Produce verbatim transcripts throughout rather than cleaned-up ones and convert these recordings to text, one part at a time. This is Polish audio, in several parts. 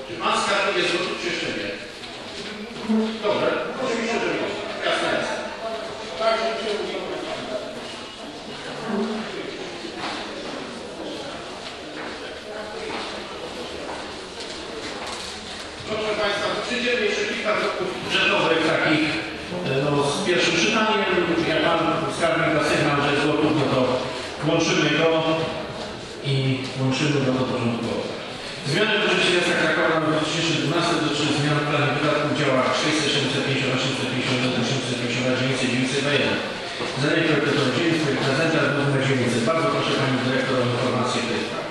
Czy pan skarbnik jest gotów, czy jeszcze nie? Dobrze, oczywiście, że nie. Jasne jest. Tak, że się uda. Proszę państwa, przyjdziemy jeszcze kilka kroków budżetowych takich no, z pierwszym czytaniem. Jak pan skarbnik da sygnał, że jest gotów, no to łączymy go i łączymy go do porządku. Zmiany w budżecie miasta Krakowa na dwa tysiące dwunasty dotyczy zmian w planie wydatków w działach sześćset, siedemset pięćdziesiąt, osiemset pięćdziesiąt jeden, osiemset pięćdziesiąt, dziewięćset, dziewięćset jeden. Zadanie projektowe dziewięć, projekt prezenta numer dziewięćset. Bardzo proszę Pani Dyrektor o informację w tej sprawie.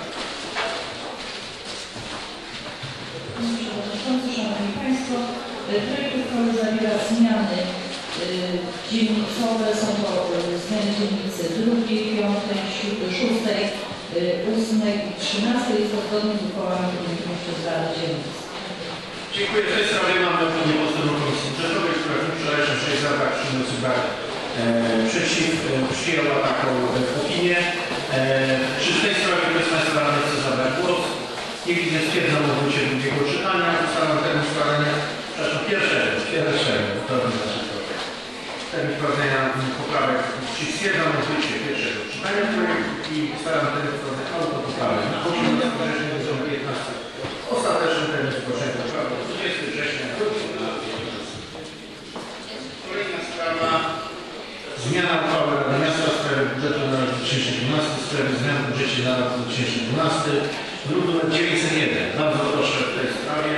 Szanowni Państwo, projekt uchwały zawiera zmiany dzielnicowe, są to zmiany dzielnicy drugiej, piątej, szóstej, ósmej i trzynastej. Jest to zgodnie z uchwałami podjętymi przez Radę Dzielnic. Dziękuję. W tej sprawie mamy opinię pozytywną Komisji Budżetowej, która w wczorajszym sześć latach przyniosły brak przeciw, przyjęła taką opinię. E, czy w tej sprawie ktoś z Państwa radnych chce zabrać głos? Nie widzę, stwierdzam o wrócie drugiego czytania. Ustalam termin składania, przepraszam, pierwszego, pierwszego, to znaczy termin składania poprawek, czyli stwierdzam o wrócie pierwszego czytania projektu i ustalam termin składania autopoprawek. Na poziomie rozporządzenia do piętnastego. Ostateczny termin zgłoszenia poprawek dwudziestego września. Kolejna sprawa. Zmiana uchwały Rady Miasta w sprawie budżetu na rok dwa tysiące dwunasty w sprawie zmian w budżecie na rok dwa tysiące dwunasty. Druk nr dziewięćset jeden. Bardzo proszę w tej sprawie.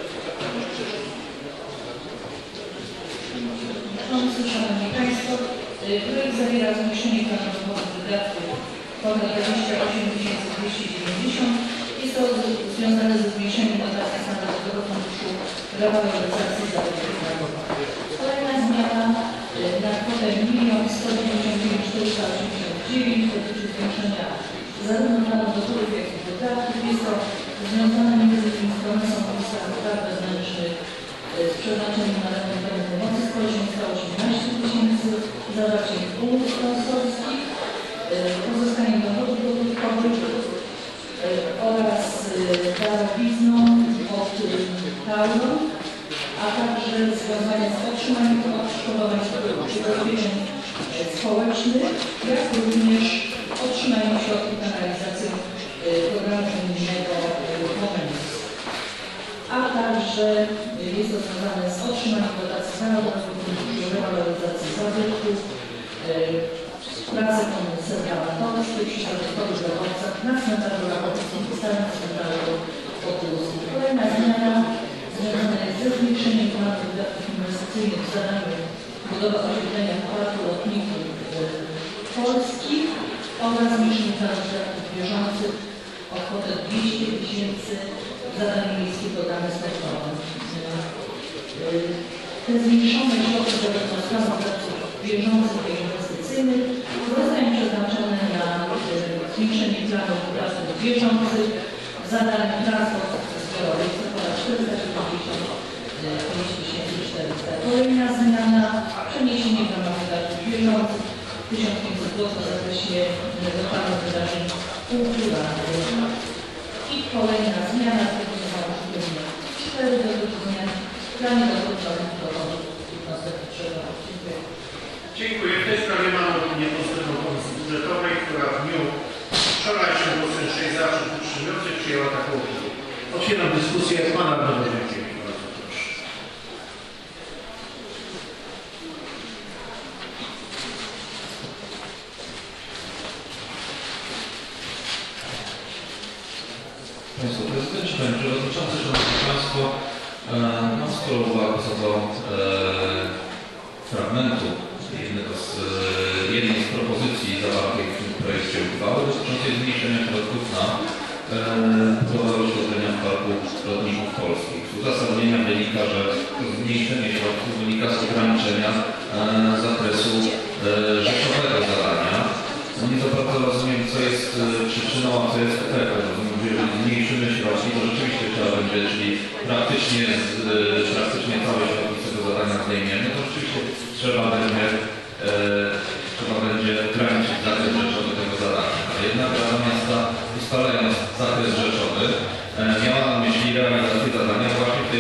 Szanowni Państwo, projekt zawiera zmniejszenie planu dochodów wydatków kwotę dwadzieścia osiem tysięcy dwieście dziewięćdziesiąt. Jest to związane ze zmniejszeniem dotacji z Narodowego Funduszu Rewaloryzacji Zabytków Krakowa. Kolejna zmiana na kwotę milion sto dziewięćdziesiąt dziewięć tysięcy czterysta osiemdziesiąt dziewięć dotyczy zwiększenia zarówno planu dochodów, jak i wydatków. Jest to związane między innymi z promesą Komisji Spraw Wewnętrznych z przeznaczeniem na remont domu pomocy społecznej sto osiemnaście tysięcy, zawarciem umów sponsorskich, pozyskaniem dochodów gotówkowych oraz darowizną od Tauru, a także związane z otrzymaniem odszkodowań z ubezpieczeń społecznych, jak również otrzymaniem środków na realizację programu unijnego Momentus. A także jest to związane z otrzymaniem dotacji z Narodowego Funduszu Rewaloryzacji Zabytków, pracy konserwatorskie przy zabytkowych grobowcach na cmentarzu Rakowskim i starym cmentarzu Podólskim. Kolejna zmiana związana jest ze zwiększeniem planu wydatków inwestycyjnych w zadaniu budowy oświetlenia w Parku Lotników Polskich oraz zwiększenie planu wydatków bieżących o kwotę dwieście tysięcy w zadaniu miejskie programy sportowe. Te zwiększone środki zarówno z planu wydatków bieżących i inwestycyjnych zostają przeznaczone na zwiększenie planu wydatków bieżących w zadaniu transport zbiorowy. Jest to ponad czterysta siedemdziesiąt pięć tysięcy czterysta. Kolejna zmiana, przeniesienie planu wydatków bieżących tysiąc pięćset złotych w zakresie lokalnych wydarzeń kulturalnych. I kolejna zmiana z tego numer cztery dotyczy zmian w planie dochodowym dochodów następnego roku. Dziękuję. Dziękuję. W tej sprawie mamy opinię pozytywną Komisji Budżetowej, która w dniu wczorajszym głosem sześć za, trzy wstrzymujących przyjęła taką opinię. Otwieram dyskusję. Pana Radnego. Państwo Prezydenci, Panie Przewodniczący, Szanowni Państwo, e, mam sporo uwag co do e, fragmentu jednego z, e, jednej z propozycji zawartej w tym projekcie uchwały dotyczącej zmniejszenia środków na budowę oświetlenia w Parku Lotników Polskich. Z uzasadnienia wynika, że zmniejszenie środków wynika z ograniczenia e, zakresu e, rzeczowego zadania. No nie za bardzo rozumiem, co jest e, przyczyną, a co jest efektem. Jeżeli zmniejszymy środki, to rzeczywiście trzeba będzie, czyli praktycznie, z, praktycznie całe środki z tego zadania zdejmiemy, to rzeczywiście trzeba będzie, e, trzeba będzie ograniczyć zakres rzeczowy tego zadania. A jednak Rada Miasta, ustalając zakres rzeczowy, e, miała na myśli realizację zadania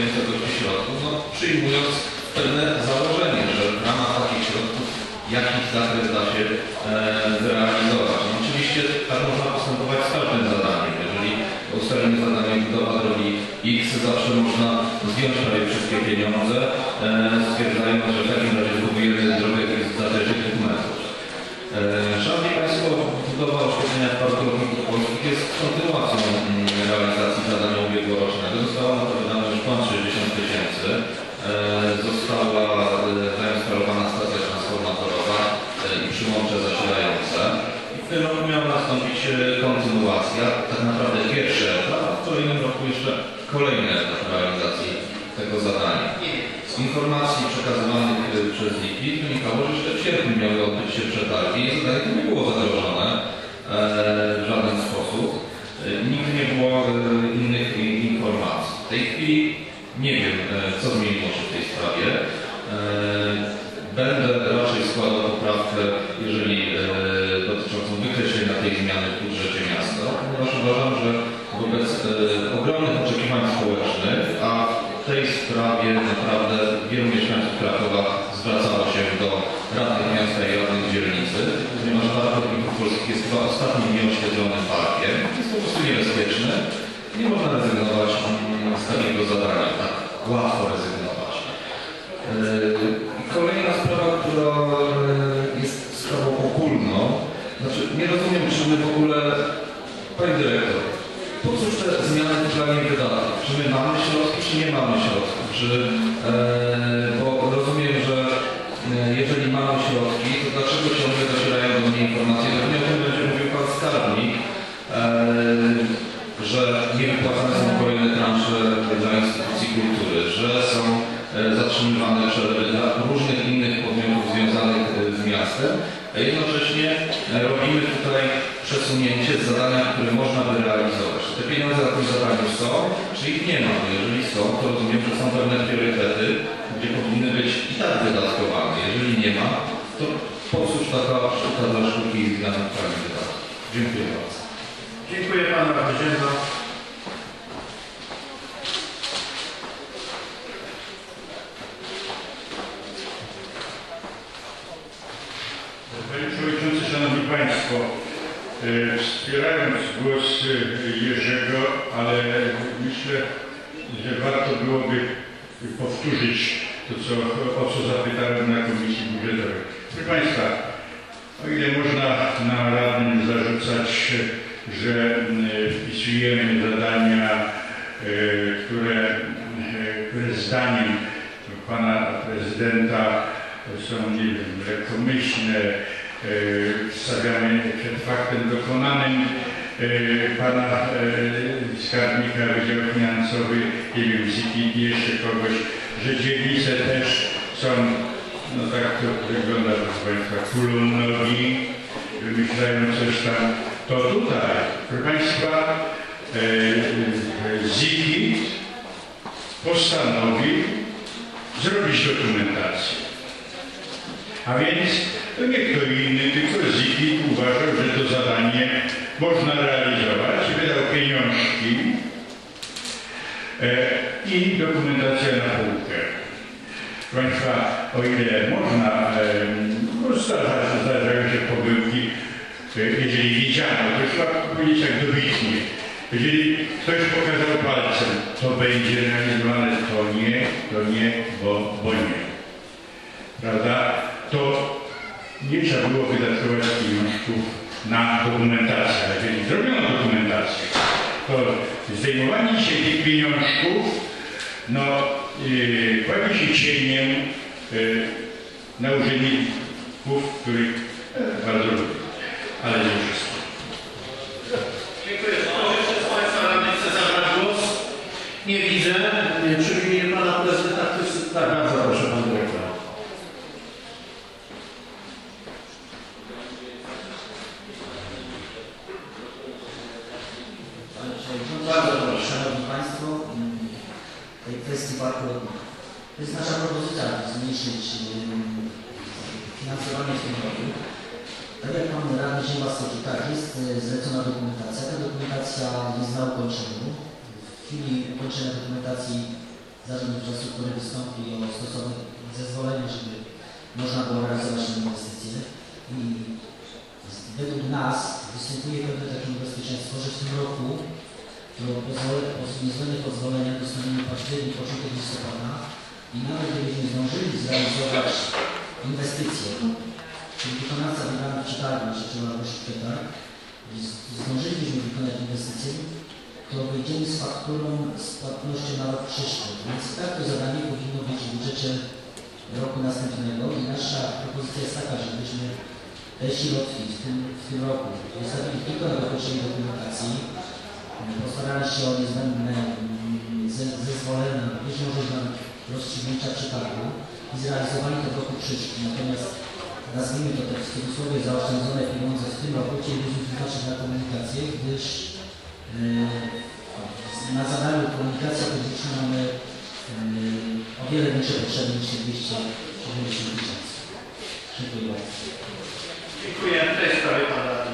wysokości środków, no, przyjmując pewne założenie, że w ramach takich środków jakiś zakres da się e, zrealizować. No, oczywiście tak można postępować z każdym zadaniem. Jeżeli ustalimy zadanie budowa drogi X, zawsze można zdjąć prawie wszystkie pieniądze, e, stwierdzając, że w takim razie zbudujemy drogę z zależy dokumentów. E, Szanowni Państwo, budowa oświetlenia w Parku Lotników Polskich jest kontynuacją mm, realizacji zadania ubiegłorocznego. Została na to wydane już ponad sześćdziesiąt tysięcy. E, została e, zainstalowana stacja transformatorowa e, i przyłącze zasilające. I w tym roku miała nastąpić e, kontynuacja, tak naprawdę pierwszy etap, a w kolejnym roku jeszcze kolejny etap realizacji tego zadania. Z informacji przekazywanych e, przez I P I wynikało, że jeszcze w sierpniu miały odbyć się przetargi i zadanie to nie było zagrożone e, w żaden sposób. E, nigdy nie było e, innych i, informacji. W tej chwili nie wiem, co zmieniło się w tej sprawie. Będę raczej składał poprawkę, jeżeli dotyczącą wykreślenia tej zmiany w budżecie miasta, ponieważ uważam, że wobec ogromnych oczekiwań społecznych, a w tej sprawie naprawdę wielu mieszkańców Krakowa zwracało się do radnych miasta i radnych dzielnicy, ponieważ Park Lotników Polskich jest chyba ostatnim nieoświetlonym parkiem. Jest po prostu niebezpieczny. Nie można rezygnować z takiego zadania, tak łatwo rezygnować. Kolejna sprawa, która jest sprawą ogólną, znaczy nie rozumiem, czy my w ogóle, Pani Dyrektor, po cóż te zmiany w planie wydatków? Czy my mamy środki, czy nie mamy środków? Czy, e, bo rozumiem, że jeżeli mamy środki, to dlaczego ciągle docierają do mnie informacje, pewnie o tym będzie mówił Pan Skarbnik, e, że nie wypłacane są kolejne transze dla instytucji kultury, że są zatrzymywane przelewy dla różnych innych podmiotów związanych z miastem, a jednocześnie robimy tutaj przesunięcie z zadania, które można by realizować. Czy te pieniądze na tym zadaniu są, czy ich nie ma? Jeżeli są, to rozumiem, że są pewne priorytety, gdzie powinny być i tak wydatkowane. Jeżeli nie ma, to po cóż taka sztuka dla sztuki i zmiany w planie wydatków. Dziękuję bardzo. Dziękuję Panu Radziego. Panie Przewodniczący, Szanowni Państwo, wspierając głos Jerzego, ale myślę, że warto byłoby powtórzyć to, co, o co zapytałem na Komisji Budżetowej. Proszę Państwa, o ile można nam radnym zarzucać, że wpisujemy zadania, które, które zdaniem Pana Prezydenta są, nie wiem, lekkomyślne, stawiamy przed faktem dokonanym Pana Skarbnika Wydziału Finansowy, nie wiem, z I P I jeszcze kogoś, że dzielnice też są, no tak to wygląda, proszę Państwa, kulą nogi, wymyślają coś tam. To tutaj, proszę Państwa, Z I P I postanowił zrobić dokumentację. A więc to nie kto inny, tylko Z I P I uważał, że to zadanie można realizować, wydał pieniążki e, i dokumentacja na półkę. Proszę Państwa, o ile można, e, zdarzają, zdarzają się pomyłki, e, jeżeli widziano, to trzeba powiedzieć jak dobitnie. Jeżeli ktoś pokazał palcem, to będzie realizowane, to nie, to nie, bo, bo nie. Prawda? To nie trzeba było wydatkować pieniążków na dokumentację. A jeżeli zrobiono dokumentację, to zdejmowanie się tych pieniążków no, yy, kładzie się cieniem yy, na urzędników, których yy, bardzo lubię. Ale nie wszystko. Dziękuję. Kto jeszcze z Państwa radnych chce zabrać głos? Nie widzę. Czy w imieniu Pana Prezydenta ktoś... Tak, bardzo proszę Pan Dyrektor. Bardzo proszę. Szanowni Państwo, w tej kwestii parku lotników. To jest nasza propozycja, aby zmniejszyć finansowanie w tym roku. Tak jak Pan Radny Zięba stwierdził, tak, jest zlecona dokumentacja. Ta dokumentacja jest na ukończeniu. W chwili ukończenia dokumentacji Zarząd Infrastruktury wystąpi o stosowne zezwolenie, żeby można było realizować te inwestycje. I według nas występuje pewne takie niebezpieczeństwo, że w tym roku niezbędne pozwolenia dostaniemy październik, początek listopada i nawet gdybyśmy zdążyli zrealizować inwestycje, czyli wykonawca wybrany przetargu, czy trzeba wyjść przetarg, zdążyliśmy wykonać inwestycje, to wyjdziemy z fakturą z płatnością na rok przyszły. Więc tak to zadanie powinno być w budżecie roku następnego i nasza propozycja jest taka, żebyśmy te środki w tym, w tym roku wystawili tylko na dokończenie dokumentacji, postarali się o niezbędne zezwolenia, być może na rozstrzygnięcia przetargu i zrealizowali to w roku przyszłym. Natomiast nazwijmy to tak w cudzysłowie zaoszczędzone pieniądze w tym roku chcielibyśmy wyznaczyć na komunikację, gdyż yy, na zadaniu komunikacja publiczna mamy yy, o wiele większe potrzeby niż dwieście siedemdziesiąt tysięcy. Dziękuję bardzo. Dziękuję. W tej sprawie Pan Radny.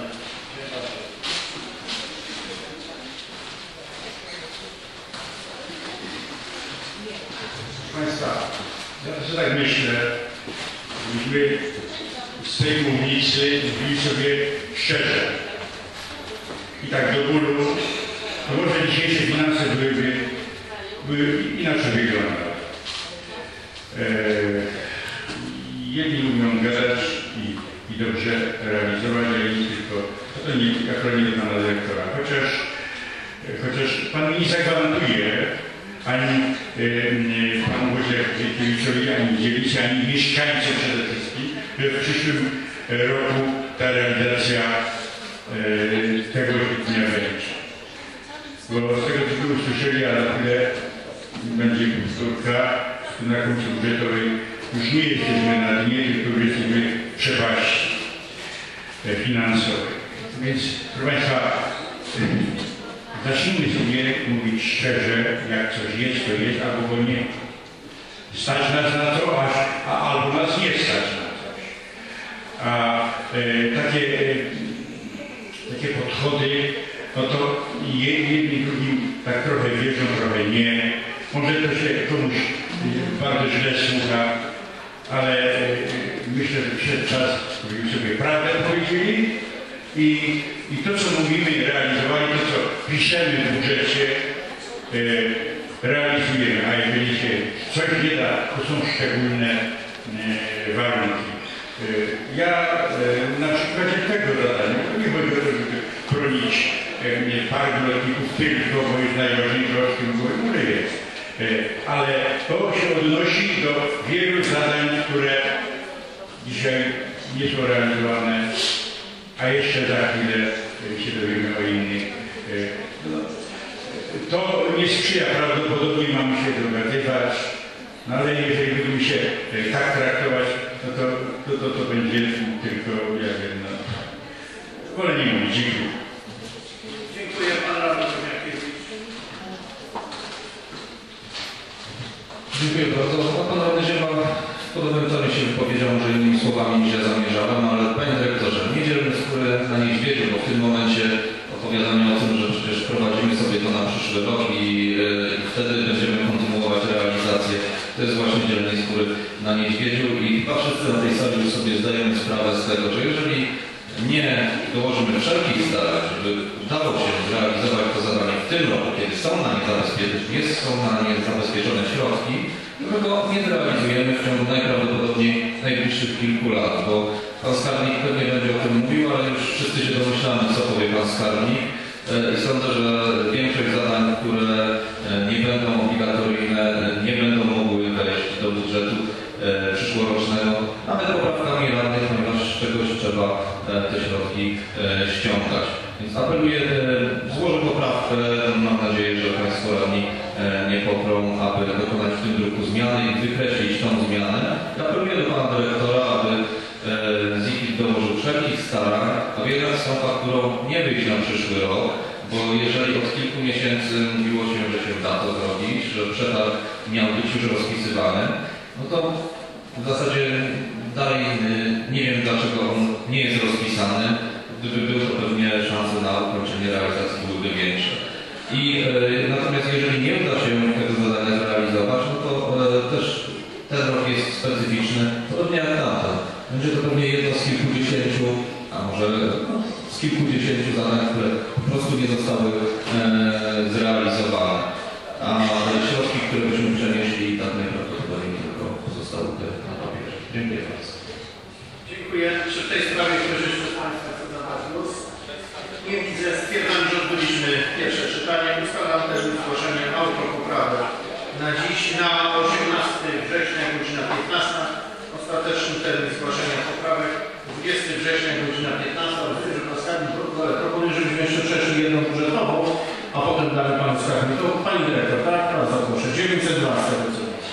Proszę Państwa, ja też tak myślę, żebyśmy z tej mównicy mówili sobie szczerze i tak do bólu, to może dzisiejsze finanse byłyby, były inaczej wyglądały. Eee, jedni lubią gadać i, i dobrze realizować, ale nie tylko, to nie, akurat nie do pana dyrektora, chociaż, chociaż Pan mi nie zagwarantuje, ani y, Panu Wojciechowi Zykiewiczowi, ani dzielnicy, ani mieszkańcom przede wszystkim, że w przyszłym roku ta realizacja y, tego dnia będzie. Bo z tego tytułu usłyszeli, a na tyle będzie powtórka na końcu budżetowej. Już nie jesteśmy na dnie, tylko już jesteśmy w przepaści finansowej. Więc, proszę Państwa, zacznijmy sobie mówić szczerze, jak coś jest, to jest, albo go nie. Stać nas na to, a, a albo nas nie stać na coś. A e, takie, e, takie podchody, no to jedni drugim tak trochę wierzą, trochę nie. Może to się komuś bardzo źle słucha, ale e, myślę, że przyszedł czas, żebyśmy sobie prawdę powiedzieli. I, I to, co mówimy, realizowali, to, co piszemy w budżecie, e, realizujemy. A jeżeli się coś nie da, to są szczególne e, warunki. E, ja e, na przykładzie tego zadania, to nie chodzi o to, żeby chronić e, park lotników tylko, bo jest najważniejsze, o czym w ogóle jest. E, ale to się odnosi do wielu zadań, które dzisiaj nie są realizowane. A jeszcze za chwilę się dowiemy o innych. No, to nie sprzyja, prawdopodobnie mamy się dogadywać, no ale jeżeli będziemy się tak traktować, no to, to, to, to będzie tylko, ja wiem, no, wolę nie mówić. Dziękuję. Dziękuję. Pan Radny Sowiakiewicz. Dziękuję bardzo. Pan Radny Ziema w podobnym tonie się wypowiedział, że innymi słowami źle zamierzałem, ale Panie Dyrektorze, nie dzielmy skóry na niedźwiedziu, bo w tym momencie opowiadanie o tym, że przecież prowadzimy sobie to na przyszły rok i yy, wtedy będziemy kontynuować realizację, to jest właśnie dzielenie skóry na niedźwiedziu i chyba wszyscy na tej sali już sobie zdajemy sprawę z tego, że jeżeli nie dołożymy wszelkich starań, żeby udało się zrealizować to zadanie w tym roku, kiedy są na nie zabezpieczone, jest, są na nie zabezpieczone środki, to go nie zrealizujemy w ciągu najprawdopodobniej najbliższych kilku lat, bo pan skarbnik pewnie będzie o tym mówił, ale już wszyscy się domyślamy, co powie pan skarbnik. I sądzę, że większość zadań, które nie będą obligatoryjne, nie będą mogły wejść do budżetu przyszłorocznego, nawet poprawkami radnych, ponieważ z czegoś trzeba te środki ściągać. Więc apeluję, złożę poprawkę, mam nadzieję, że Państwo radni nie poprą, aby dokonać w tym druku zmiany i wykreślić tą zmianę. Apeluję do Pana Dyrektora, aby ZIKIT dołożył wszelkich starań, aby jednak z tą fakturą nie wyjść na przyszły rok, bo jeżeli od kilku miesięcy mówiło się, że się da to zrobić, że przetarg miał być już rozpisywany, no to w zasadzie dalej nie wiem, dlaczego on nie jest rozpisany. Gdyby był, to pewnie szanse na ukończenie realizacji byłyby większe. I e, natomiast jeżeli nie uda się tego zadania zrealizować, będzie to pewnie jedno z kilkudziesięciu, a może z kilkudziesięciu zadań, które po prostu nie zostały e, zrealizowane. A środki, które byśmy przenieśli, tak najprawdopodobniej tylko pozostały na papierze. Dziękuję bardzo. Dziękuję. Czy w tej sprawie ktoś jeszcze z Państwa chce zabrać głos? Nie widzę. Stwierdzam, że odbyliśmy pierwsze czytanie. Ustalam też zgłoszenie autopoprawek na dziś, na osiemnastego września, godzina piętnasta. Ostateczny termin zgłaszania poprawek dwudziestego września, godzina piętnasta. Rozumiem, że Paskali proponuję, żebyśmy jeszcze przeszli jedną budżetową, a potem damy Panu skarbnikowi. Pani Dyrektor, tak? Bardzo proszę. dziewięćset dwa z tego co widzę.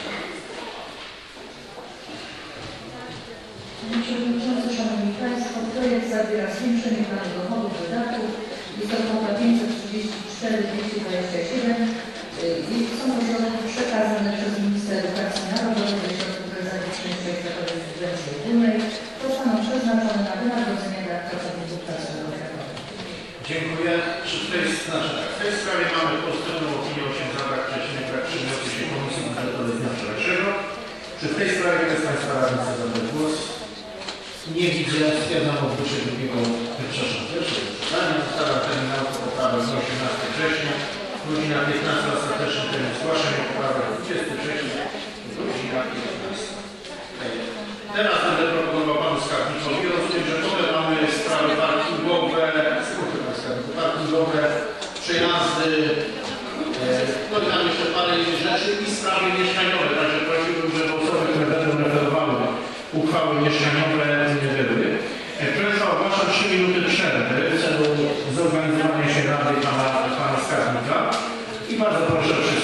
Panie Przewodniczący, Szanowni Państwo, projekt zawiera zwiększenie planu dochodów wydatków. Jest to kwota pięćset trzydzieści cztery dwieście dwadzieścia siedem. Są to środki przekazane przez Minister Edukacji Narodowej do środków rezerwy oświatowej w subwencji ogólnej. Zostaną przeznaczone na wynagrodzenie dla pracowników placówek. Dziękuję. Czy w tej, znaczy tak, w tej sprawie mamy pozytywną opinię osiem za, brak przeciwnych, brak przyjmujących się Komisji Budżetowej z dnia wczorajszego. Czy w tej sprawie ktoś z Państwa radnych chce zabrać głos? Nie widzę. Stwierdzam odbycie drugiego, przepraszam, pierwszego czytania. Ustalam termin autopoprawek z osiemnastego września, godzina piętnasta. Ostateczny termin zgłaszania poprawek dwudziestego września, godzina piętnasta. Teraz będę proponował Panu skarbnikowi. Rozumiem, że potem mamy sprawy parkingowe, parkingowe, przejazdy, no i tam jeszcze parę innych rzeczy i sprawy mieszkaniowe. Także prosiłbym, żeby osoby, które będą referowały uchwały mieszkaniowe, nie były. Proszę Państwa, ogłaszam trzy minuty przerwy w celu zorganizowania się rady Pana, pana skarbnika i bardzo proszę o